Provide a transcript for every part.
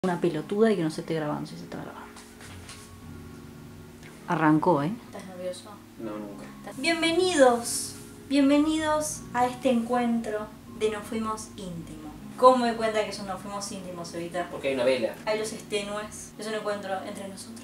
Una pelotuda y que no se esté grabando, si se está grabando. Arrancó, ¿eh? ¿Estás nervioso? No, nunca. Bienvenidos a este encuentro de Nos Fuimos Íntimos. ¿Cómo me cuenta que Nos Fuimos Íntimos ahorita? Porque hay una vela. Hay los extenues, es un encuentro entre nosotros.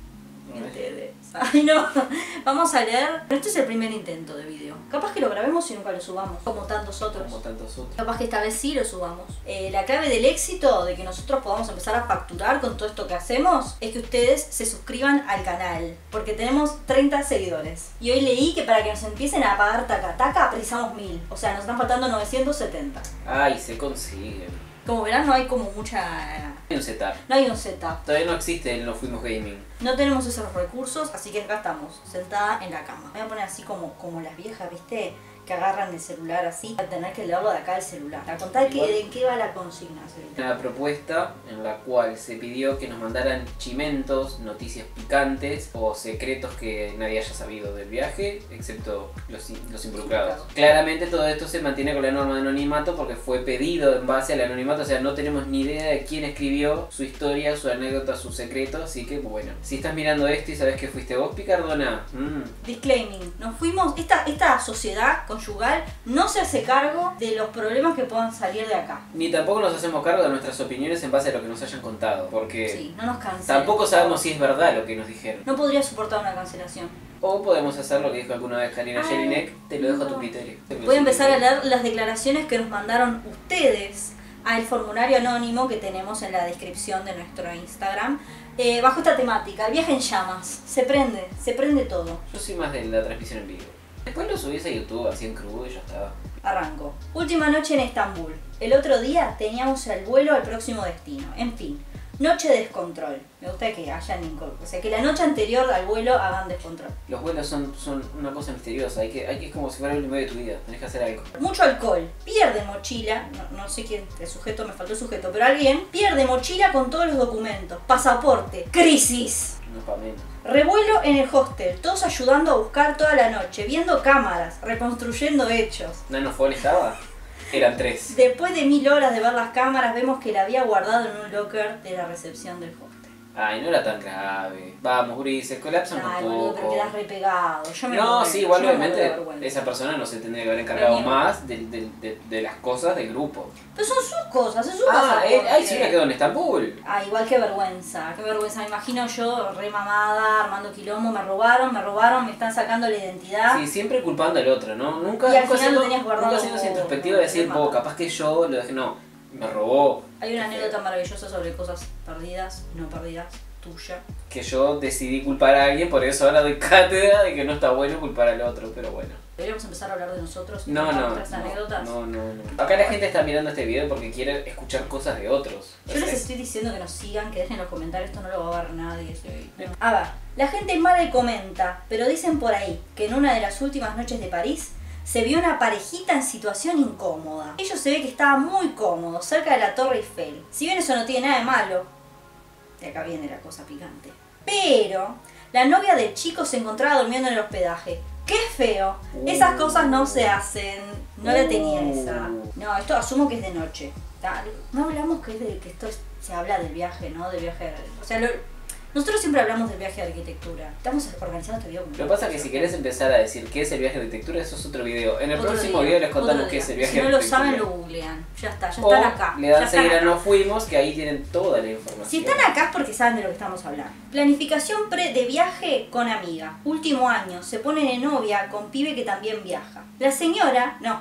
¿No Ustedes. Ay, no. Vamos a leer. Este es el primer intento de video. Capaz que lo grabemos y nunca lo subamos, como tantos otros. Como tantos otros. Capaz que esta vez sí lo subamos. La clave del éxito, de que nosotros podamos empezar a facturar con todo esto que hacemos, es que ustedes se suscriban al canal. Porque tenemos 30 seguidores. Y hoy leí que para que nos empiecen a pagar taca taca precisamos 1000. O sea, nos están faltando 970. Ay, se consiguen. Como verán, no hay como mucha... Hay un setup. No hay un setup. Todavía no existe el No Fuimos Gaming. No tenemos esos recursos, así que acá estamos, sentada en la cama. Me voy a poner así como las viejas, ¿viste? Que agarran el celular así, a tener que leerlo de acá el celular. A contar de qué va la consigna. Una propuesta en la cual se pidió que nos mandaran chimentos, noticias picantes o secretos que nadie haya sabido del viaje, excepto los involucrados. Claramente todo esto se mantiene con la norma de anonimato porque fue pedido en base al anonimato, o sea, no tenemos ni idea de quién escribió su historia, su anécdota, su secreto, así que bueno. Si estás mirando esto y sabes que fuiste vos, Picardona. Disclaiming, nos fuimos, esta sociedad conyugal no se hace cargo de los problemas que puedan salir de acá. Ni tampoco nos hacemos cargo de nuestras opiniones en base a lo que nos hayan contado, porque sí, no nos cancelen. Tampoco sabemos si es verdad lo que nos dijeron. No podría soportar una cancelación. O podemos hacer lo que dijo alguna vez Karina Jelinek, te lo dejo a tu criterio. Voy a empezar a leer las declaraciones que nos mandaron ustedes al formulario anónimo que tenemos en la descripción de nuestro Instagram. Bajo esta temática, el viaje en llamas, se prende todo. Yo soy más de la transmisión en vivo. Después lo subís a YouTube así en crudo y ya estaba. Arranco. Última noche en Estambul. El otro día teníamos el vuelo al próximo destino. En fin, noche de descontrol. Me gusta que hayan o sea, que la noche anterior al vuelo hagan descontrol. Los vuelos son una cosa misteriosa. Hay que es como si fuera el medio de tu vida. Tenés que hacer algo. Mucho alcohol. Pierde mochila. No sé quién, el sujeto, me faltó el sujeto, pero alguien pierde mochila con todos los documentos. Pasaporte. Crisis. No pa' menos. Revuelo en el hostel, todos ayudando a buscar toda la noche, viendo cámaras, reconstruyendo hechos. ¿Nanofall estaba? Eran 3. Después de 1000 horas de ver las cámaras, vemos que la había guardado en un locker de la recepción del hostel. Ay, no era tan grave. Vamos, Gris, colapsan un Ay, boludo, pero poco. quedas repegado. No, sí, igual obviamente esa persona no se tendría que haber encargado más de las cosas del grupo. Pero son sus cosas, es su ahí sí me quedó en Estambul. Ah, igual qué vergüenza. Me imagino yo re mamada, armando quilombo, me robaron, me están sacando la identidad. Sí, siempre culpando al otro, ¿no? Nunca y al final lo tenías guardado. Nunca haciendo esa introspectiva de decir, capaz que yo lo dejé, no, me robó. Hay una anécdota maravillosa sobre cosas perdidas, no perdidas, tuya. Que yo decidí culpar a alguien, por eso ahora doy cátedra de que no está bueno culpar al otro, pero bueno. ¿Deberíamos empezar a hablar de nosotros y nuestras anécdotas? No. Acá la gente está mirando este video porque quiere escuchar cosas de otros. Yo les estoy diciendo que nos sigan, que dejen en los comentarios, esto no lo va a ver nadie. A ver, la gente mala y comenta, pero dicen por ahí que en una de las últimas noches de París se vio una parejita en situación incómoda. Ellos se ve que estaban muy cómodos, cerca de la Torre Eiffel. Si bien eso no tiene nada de malo, de acá viene la cosa picante. Pero la novia del chico se encontraba durmiendo en el hospedaje. ¡Qué feo! Esas cosas no se hacen. No la tenía esa. No, esto asumo que es de noche. No hablamos que esto se habla del viaje, ¿no? Del viaje. O sea, nosotros siempre hablamos del viaje de arquitectura. Estamos organizando este video. Lo que pasa es que si querés empezar a decir qué es el viaje de arquitectura, eso es otro video. En el próximo video les contamos qué es el viaje de arquitectura. Si no lo saben, lo googlean. Ya está, ya están acá. Le dan seguir a No Fuimos, que ahí tienen toda la información. Si están acá es porque saben de lo que estamos hablando. Planificación de viaje con amiga. Último año, se ponen en novia con pibe que también viaja. La señora no,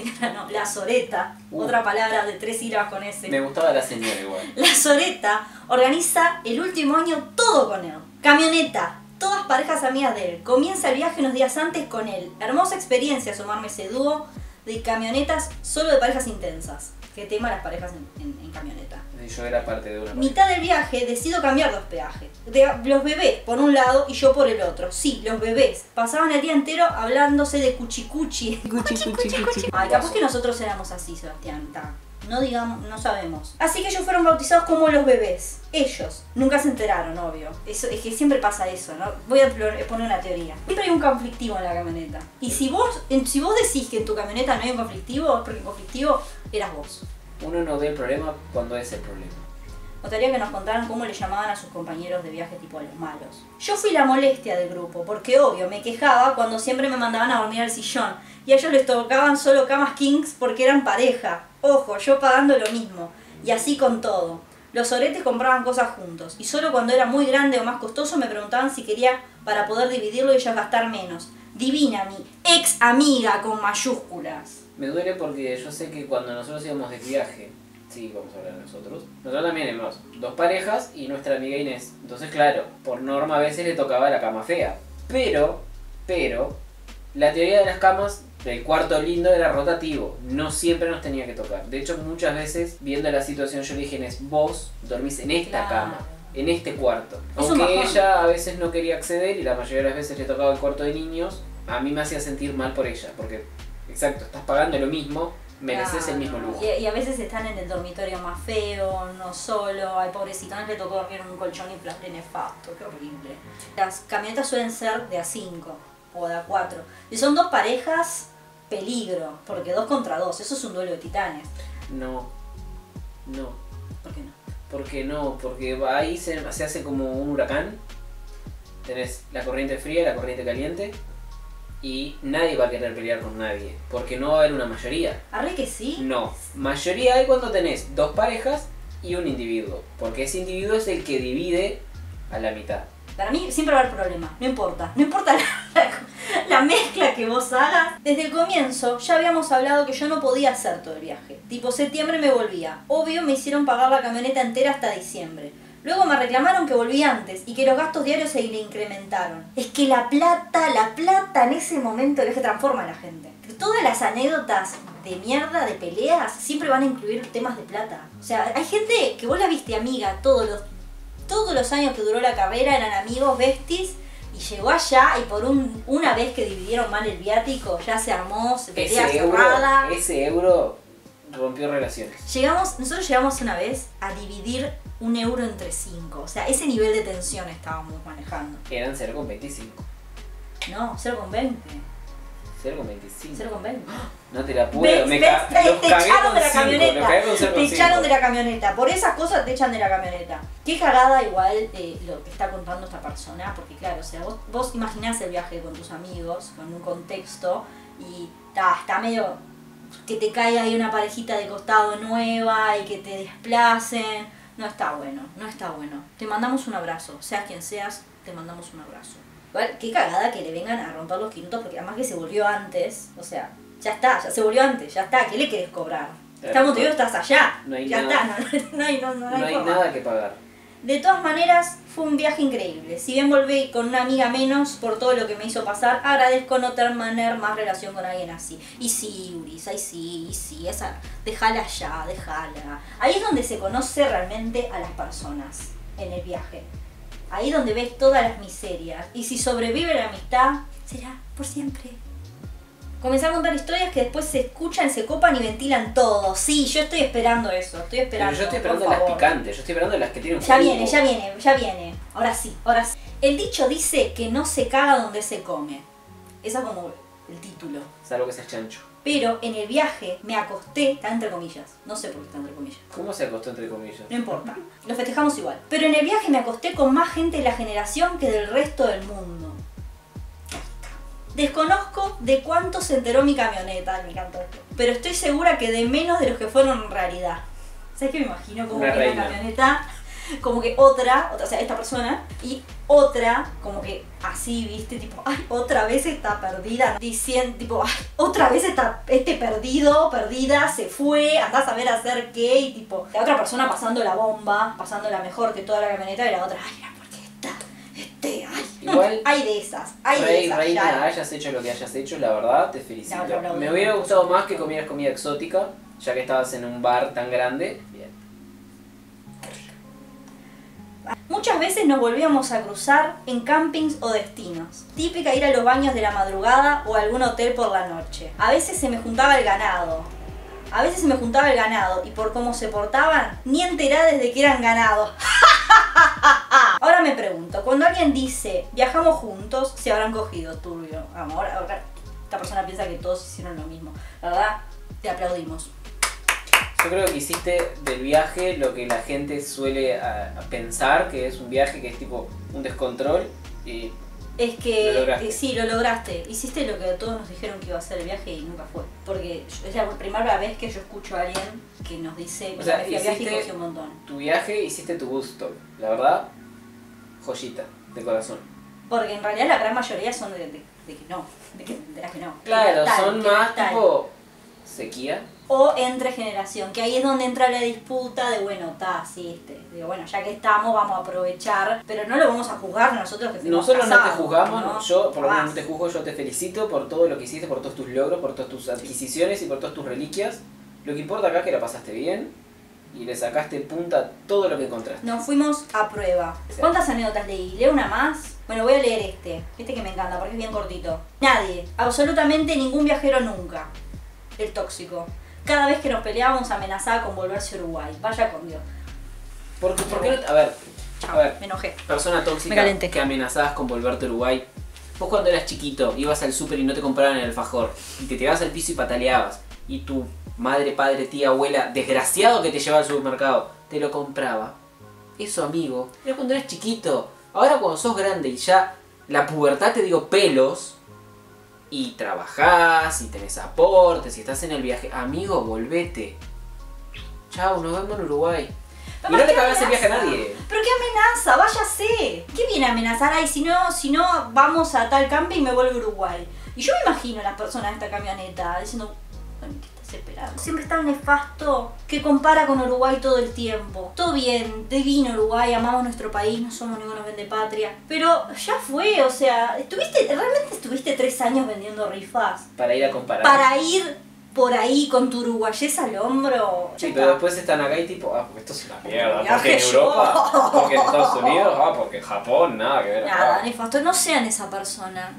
la soreta, otra palabra de 3 sílabas con S. Me gustaba la señora igual. La soreta organiza el último año todo con él. Camioneta, todas parejas amigas de él. Comienza el viaje unos días antes con él. Hermosa experiencia sumarme ese dúo de camionetas solo de parejas intensas. Qué tema las parejas en camioneta. Yo era parte de una pareja. Mitad del viaje decido cambiar de hospedaje. Los bebés por un lado y yo por el otro. Sí, los bebés. Pasaban el día entero hablándose de cuchicuchi. Cuchi. Ay, capaz que nosotros éramos así, Sebastián. No digamos, no sabemos. Así que ellos fueron bautizados como los bebés. Ellos. Nunca se enteraron, obvio. Eso, es que siempre pasa eso, ¿no? Voy a poner una teoría. Siempre hay un conflictivo en la camioneta. Y si vos decís que en tu camioneta no hay un conflictivo, es porque el conflictivo eras vos. Uno no ve el problema cuando es el problema. gustaría que nos contaran cómo le llamaban a sus compañeros de viaje tipo a los malos. Yo fui la molestia del grupo, porque obvio, me quejaba cuando siempre me mandaban a dormir al sillón, y a ellos les tocaban solo camas kings porque eran pareja. Ojo, yo pagando lo mismo, y así con todo. Los oretes compraban cosas juntos, y solo cuando era muy grande o más costoso me preguntaban si quería para poder dividirlo y ellos gastar menos. Divina mi ex amiga con mayúsculas. Me duele porque yo sé que cuando nosotros íbamos de viaje, sí, vamos a hablar de nosotros también éramos 2 parejas y nuestra amiga Inés. Entonces, claro, por norma a veces le tocaba la cama fea. Pero, la teoría de las camas del cuarto lindo era rotativo. No siempre nos tenía que tocar. De hecho, muchas veces, viendo la situación, yo le dije, Inés, vos dormís en esta cama, en este cuarto. Aunque ella a veces no quería acceder y la mayoría de las veces le tocaba el cuarto de niños, a mí me hacía sentir mal por ella. Porque, exacto, estás pagando lo mismo, mereces el mismo lujo. Y a veces están en el dormitorio más feo, no solo. Ay, pobrecito, no le tocó dormir en un colchón inflable nefasto, qué horrible. Las camionetas suelen ser de A5 o de A4. Y son 2 parejas, peligro, porque 2 contra 2, eso es un duelo de titanes. No. ¿Por qué no? Porque no, porque ahí se hace como un huracán. Tenés la corriente fría y la corriente caliente. Y nadie va a querer pelear con nadie, porque no va a haber una mayoría. ¿Arre que sí? No, mayoría hay cuando tenés 2 parejas y un individuo, porque ese individuo es el que divide a la mitad. Para mí siempre va a haber problemas, no importa la mezcla que vos hagas. Desde el comienzo ya habíamos hablado que yo no podía hacer todo el viaje. Tipo septiembre me volvía. Obvio me hicieron pagar la camioneta entera hasta diciembre. Luego me reclamaron que volví antes y que los gastos diarios se le incrementaron. Es que la plata en ese momento es que transforma a la gente. Todas las anécdotas de mierda, de peleas, siempre van a incluir temas de plata. O sea, hay gente que vos la viste amiga todos los años que duró la carrera, eran amigos, besties, y llegó allá y por una vez que dividieron mal el viático, ya se armó, pelea cerrada. Ese euro rompió relaciones. Nosotros llegamos una vez a dividir 1 euro entre 5. O sea, ese nivel de tensión estábamos manejando. Eran 0,25. No, 0,20. 0,25. 0,20. No te la puedo. Te echaron de la camioneta. Te echaron de la camioneta. Por esas cosas te echan de la camioneta. Qué cagada igual lo que está contando esta persona. Porque claro, o sea, vos imaginás el viaje con tus amigos, con un contexto, y está medio que te caiga ahí una parejita de costado nueva y que te desplacen. No está bueno, no está bueno. Te mandamos un abrazo, seas quien seas, te mandamos un abrazo. Igual, qué cagada que le vengan a romper los quintos, porque además que se volvió antes, o sea, ya se volvió antes, ya está, ¿qué le querés cobrar? Estamos te digo, estás allá, no hay ya nada, está, no hay nada que pagar. De todas maneras, fue un viaje increíble. Si bien volví con una amiga menos por todo lo que me hizo pasar, agradezco no tener más relación con alguien así. Y sí, Uris, ay sí, esa, déjala ya, déjala. Ahí es donde se conoce realmente a las personas, en el viaje. Ahí donde ves todas las miserias. Y si sobrevive la amistad, será por siempre. Comencé a contar historias que después se escuchan, se copan y ventilan todo. Sí, yo estoy esperando eso, Pero yo estoy esperando las picantes, yo estoy esperando las que tienen ya viene. Ahora sí. El dicho dice que no se caga donde se come. Esa es como el título. Salvo que seas chancho. Pero en el viaje me acosté, está entre comillas. No sé por qué está entre comillas. ¿Cómo se acostó entre comillas? No importa, lo festejamos igual. Pero en el viaje me acosté con más gente de la generación que del resto del mundo. Desconozco de cuánto se enteró mi camioneta, me encantó esto. Pero estoy segura que de menos de los que fueron en realidad. ¿Sabes qué me imagino? Como que la camioneta, como que otra, o sea, esta persona, y otra, como que así, viste, tipo, ay, otra vez está perdida, diciendo, tipo, ay, otra vez está perdida, se fue, andás a ver a hacer qué, y tipo, la otra persona pasando la bomba, pasándola mejor que toda la camioneta, y la otra, ay, ¿por qué está? Ay, igual, hay de esas, Reina, hayas hecho lo que hayas hecho, la verdad, te felicito. Me hubiera gustado más que comieras comida exótica, ya que estabas en un bar tan grande. Bien. Muchas veces nos volvíamos a cruzar en campings o destinos. Típica ir a los baños de la madrugada o a algún hotel por la noche. A veces se me juntaba el ganado y por cómo se portaban, ni enterá desde que eran ganados. Ahora me pregunto, cuando alguien dice viajamos juntos, se habrán cogido turbio. Amor, ahora esta persona piensa que todos hicieron lo mismo. La verdad, te aplaudimos. Yo creo que hiciste del viaje lo que la gente suele a pensar, que es un viaje que es tipo un descontrol y Es que lo lograste. sí, lo lograste. Hiciste lo que todos nos dijeron que iba a ser el viaje y nunca fue. Porque es la primera vez que yo escucho a alguien que nos dice, O sea, me fui al viaje y hiciste- cogí un montón. tu viaje hiciste tu Woodstock. La verdad, joyita, de corazón. Porque en realidad la gran mayoría son de que no, de las que no. Claro, Que tal, son que más tal. tipo sequía. O entre generación, que ahí es donde entra la disputa de, bueno, sí, digo, bueno, ya que estamos, vamos a aprovechar, pero no lo vamos a juzgar nosotros que fuimos Nosotros no te casados, juzgamos, ¿no? yo por lo menos Jamás. no te juzgo, yo te felicito por todo lo que hiciste, por todos tus logros, por todas tus adquisiciones y por todas tus reliquias. Lo que importa acá es que la pasaste bien y le sacaste punta a todo lo que encontraste. Nos fuimos a prueba. Sí. ¿Cuántas anécdotas leí? ¿Leo una más? Bueno, voy a leer este que me encanta porque es bien cortito. Nadie, absolutamente ningún viajero nunca. El tóxico. Cada vez que nos peleábamos amenazaba con volverse a Uruguay. Vaya con Dios. ¿Por qué no? A ver, Me enojé. persona Me tóxica calenté. que amenazabas con volverte a Uruguay. Vos cuando eras chiquito ibas al súper y no te compraban el alfajor y te tirabas al piso y pataleabas y tu madre, padre, tía, abuela, desgraciado que te llevaba al supermercado, te lo compraba. Eso, amigo, era cuando eras chiquito. Ahora cuando sos grande y ya la pubertad te dio pelos y trabajás y tenés aportes y estás en el viaje, amigo, volvete. Chau, nos vemos en Uruguay. Y no Papá, le ¿qué cagas el viaje a amenaza? nadie. ¿Pero qué amenaza? Váyase. ¿Qué viene a amenazar? Ay, si no vamos a tal camping me vuelvo a Uruguay. Y yo me imagino a las personas de esta camioneta diciendo, bueno, ¿qué estás esperando? Siempre es tan nefasto que compara con Uruguay todo el tiempo. Todo bien, divino Uruguay, amamos nuestro país, no somos ningunos vendepatria. Pero ya fue, o sea, realmente estuviste 3 años vendiendo rifas Para ir a comparar. para ir por ahí con tu uruguayés al hombro. Sí, Ya pero está. después están acá y tipo, porque esto es una mierda. Viaje Porque en yo. Europa, porque en Estados Unidos, porque en Japón, nada que ver. Nada, nefasto, no sean esa persona,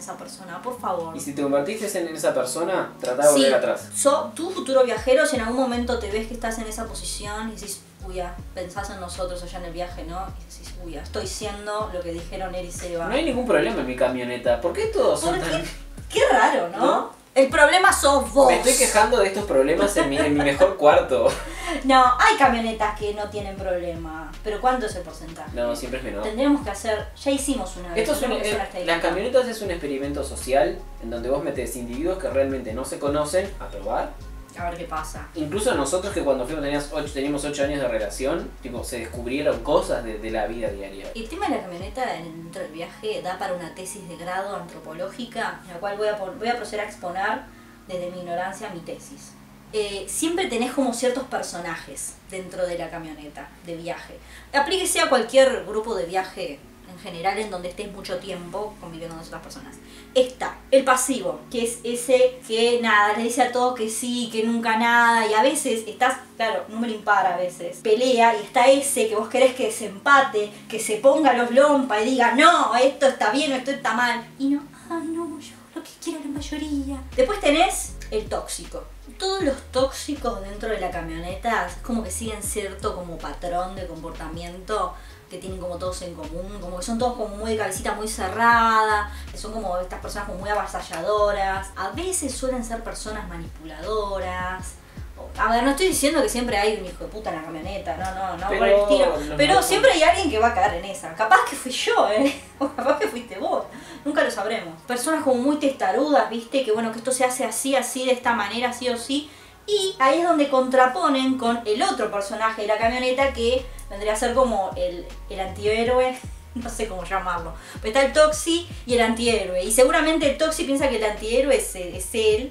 por favor. Y si te convertiste en esa persona, trata de volver atrás. Tu futuro viajero, si en algún momento te ves que estás en esa posición y decís, uy, ya, pensás en nosotros allá en el viaje, ¿no? Y decís, uy, ya, estoy siendo lo que dijeron Eri y Seba. No hay ningún problema en mi camioneta. ¿Por qué todos son ¿Por tan...? Qué raro, ¿no? ¿No? El problema sos vos. Me estoy quejando de estos problemas en mi mejor cuarto. No, hay camionetas que no tienen problema. Pero ¿cuánto es el porcentaje? No, siempre es menor. Tendríamos que hacer, ya hicimos una vez. Esto es tendríamos que hacer una estadística. las camionetas es un experimento social en donde vos metes individuos que realmente no se conocen a probar. A ver qué pasa. Incluso nosotros que cuando fuimos teníamos 8 años de relación, tipo, se descubrieron cosas de la vida diaria. El tema de la camioneta dentro del viaje da para una tesis de grado antropológica, en la cual voy a proceder a exponer desde mi ignorancia mi tesis. Siempre tenés como ciertos personajes dentro de la camioneta de viaje. Aplíquese a cualquier grupo de viaje en general en donde estés mucho tiempo conviviendo con otras personas. Está el pasivo, que es ese que nada, le dice a todo que sí, que nunca nada, y a veces estás, claro, número impar a veces, pelea, y está ese que vos querés que se empate, que se ponga los lompa y diga, no, esto está bien o esto está mal, y no, ay no, yo lo que quiero la mayoría. Después tenés el tóxico. Todos los tóxicos dentro de la camioneta es como que siguen cierto como patrón de comportamiento que tienen como todos en común, como que son todos como muy de cabecita muy cerrada, que son como estas personas como muy avasalladoras, a veces suelen ser personas manipuladoras. A ver, no estoy diciendo que siempre hay un hijo de puta en la camioneta, no por el estilo, pero siempre hay alguien que va a caer en esa. Capaz que fui yo, o capaz que fuiste vos, nunca lo sabremos. Personas como muy testarudas, viste, que bueno, que esto se hace así, de esta manera, sí o sí. Y ahí es donde contraponen con el otro personaje de la camioneta que vendría a ser como el antihéroe, no sé cómo llamarlo. Pero está el Toxi y el antihéroe. Y seguramente el Toxi piensa que el antihéroe es él.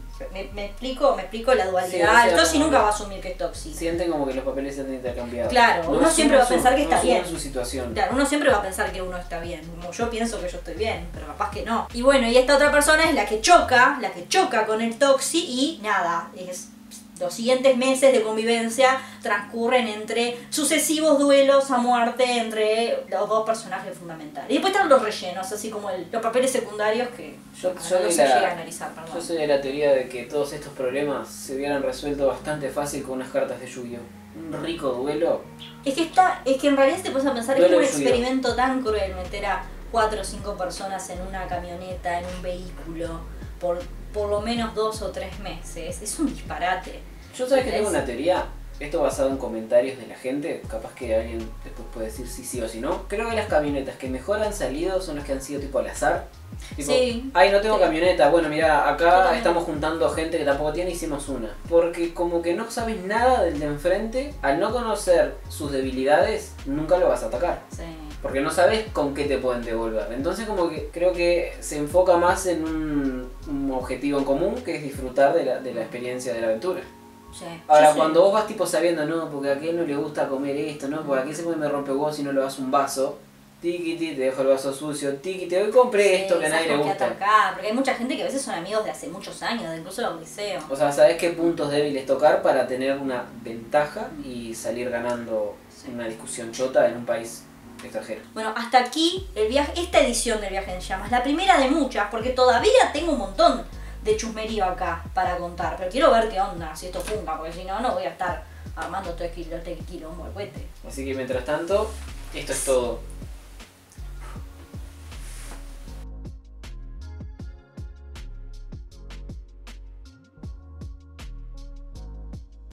Me explico la dualidad. Sí, o sea, el Toxi como nunca que va a asumir que es Toxi. Sienten como que los papeles se han intercambiado. Claro, uno siempre va a pensar que está asumen bien. su situación. Claro, uno siempre va a pensar que uno está bien, como yo pienso que yo estoy bien, pero capaz que no. Y bueno, y esta otra persona es la que choca con el Toxi y nada, los siguientes meses de convivencia transcurren entre sucesivos duelos a muerte entre los dos personajes fundamentales. Y después están los rellenos, así como los papeles secundarios que Yo no soy se llega a analizar, perdón. Yo soy de la teoría de que todos estos problemas se hubieran resuelto bastante fácil con unas cartas de Yu-Gi-Oh! Un rico duelo. Es que en realidad te puedes a pensar, es Duelo como un de Yu-Gi-Oh! experimento tan cruel meter a 4 o 5 personas en una camioneta, en un vehículo, por lo menos 2 o 3 meses. Es un disparate. Yo sabes que tengo una teoría, esto basado en comentarios de la gente, capaz que alguien después puede decir sí o sí no. Creo que las camionetas que mejor han salido son las que han sido tipo al azar. Tipo, Sí. ay, no tengo Sí. camioneta, bueno, mira, Yo acá también. estamos juntando gente que tampoco tiene, hicimos una. Porque como que no sabes nada del de enfrente, al no conocer sus debilidades, nunca lo vas a atacar. Sí. Porque no sabes con qué te pueden devolver. Entonces como que creo que se enfoca más en un objetivo en común, que es disfrutar de la experiencia de la aventura. Sí. Ahora, Yo soy- cuando vos vas tipo sabiendo, no, porque a aquel no le gusta comer esto, no, porque a aquel se me rompe huevo si no le das un vaso. Tiki, te dejo el vaso sucio, tiki, te doy compré esto que a nadie le sabes con qué gusta. atacar, porque hay mucha gente que a veces son amigos de hace muchos años, de incluso del liceo. O sea, sabes qué puntos débiles tocar para tener una ventaja y salir ganando una discusión chota en un país extranjero. Bueno, hasta aquí el viaje, esta edición del Viaje en Llamas, la primera de muchas, porque todavía tengo un montón de chusmerío acá para contar, pero quiero ver qué onda, si esto funca, porque si no, no voy a estar armando todo este quilombo al cohete. Así que mientras tanto, esto es todo